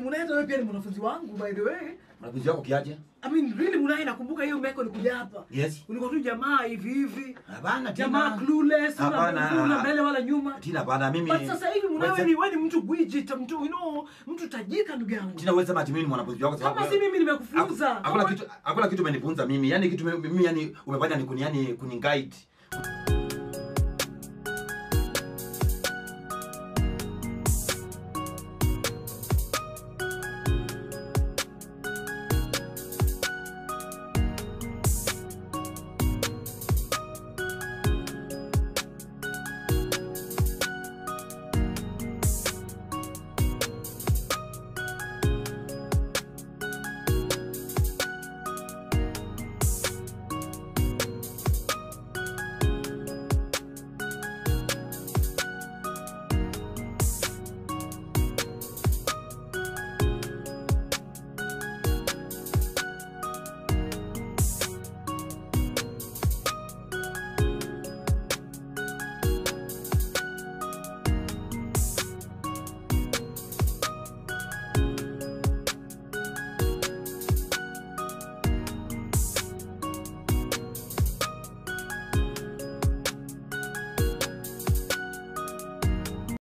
Munaita wewe pia ni mwanafunzi wangu by the way. Mwanafunzi wako kiaje? I mean really Munaita nakumbuka hiyo meko nikuja hapa. Yes. Ulikuwa tu jamaa hivi. Hapana Tina. Jamaa clueless, una mbele wala nyuma. Tina bana mimi. But sasa hivi Munaita wewe ni mtu gwiji, mtu mtu tajika ndugu yangu. Tina wewe sema ati mimi ni mwanafunzi wako sababu. Kama si mimi nimekufunza. Hakuna kitu umenifunza mimi. Yaani kitu mimi yani umefanya ni kuni guide.